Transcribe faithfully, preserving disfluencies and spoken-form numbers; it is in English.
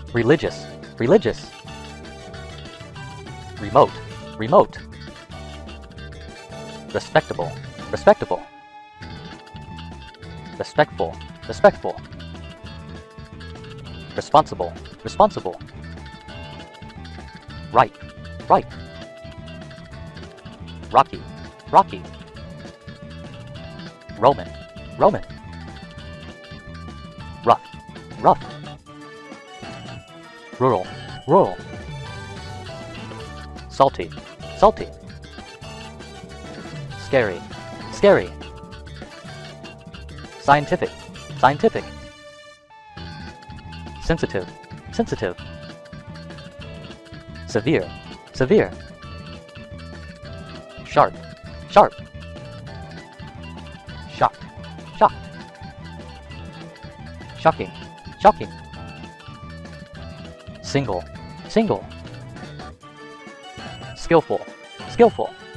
religious, religious, remote, remote, respectable, respectable, respectful, respectful, responsible, responsible, right, right, rocky, rocky, Roman, Roman, rough, rough, rural, rural, salty, salty, scary, scary, scientific, scientific, sensitive, sensitive, severe, severe, sharp, sharp, shocked, shocked, shocking, shocking, single, single, skillful, skillful,